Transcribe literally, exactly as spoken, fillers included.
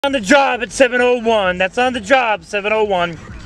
On the job at seven oh one. That's on the job, seven oh one.